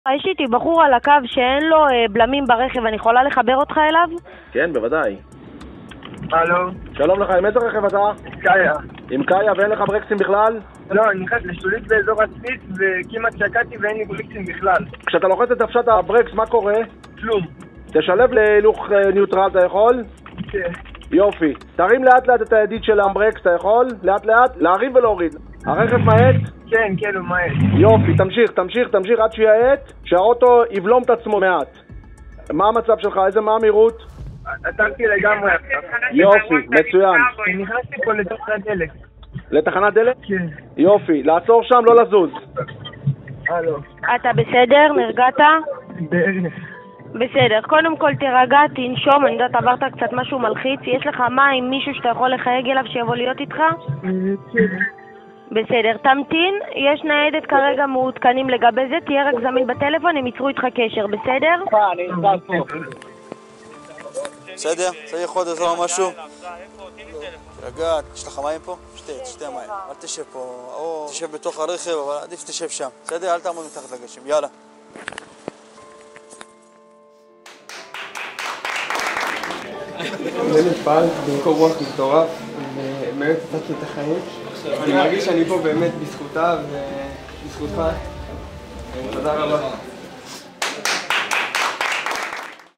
יש איתי בחור על הקו שאין לו בלמים ברכב, אני יכולה לחבר אותך אליו? כן, בוודאי. הלו? שלום לך, עם איזה רכב אתה? קאיה. עם קאיה ואין לך ברקסים בכלל? לא, אני נכנס לשולית באזור הצפיץ וכמעט שקעתי ואין לי ברקסים בכלל. כשאתה לוחץ את דוושת הברקס, מה קורה? כלום. תשלב להילוך ניוטרל, אתה יכול? כן. יופי. תרים לאט לאט את הידית של הברקס, אתה יכול? לאט לאט? להרים ולהוריד. הרכב מהט? כן, כן, הוא מהט. יופי, תמשיך עד שיעט, שהאוטו יבלום את עצמו מעט. מה המצב שלך? מה המהירות? עצרתי לגמרי. יופי, מצוין. נכנסתי פה לתחנת דלק. לתחנת דלק? כן. יופי, לעצור שם, לא לזוז. הלו. אתה בסדר? נרגעת? בערך. בסדר, קודם כל תירגע, תנשום, אני יודעת עברת קצת משהו מלחיץ, יש לך מים, מישהו שאתה יכול לחייג אליו שיבוא להיות איתך? כן. בסדר, תמתין, יש ניידת כרגע מעודכנים לגבי זה, תהיה רק זמין בטלפון, הם ייצרו איתך קשר, בסדר? בסדר? צריך עוד איזה משהו? רגע, יש לך מים פה? שתי מים. אל תשב פה, או תשב בתוך הרכב, אבל עדיף תשב שם. בסדר? אל תעמוד מתחת לגשם, יאללה. זה נתפעל במקור רוח מטורף, ובאמת נתתי את החיים. אני מרגיש שאני פה באמת בזכותה ובזכותך. תודה רבה.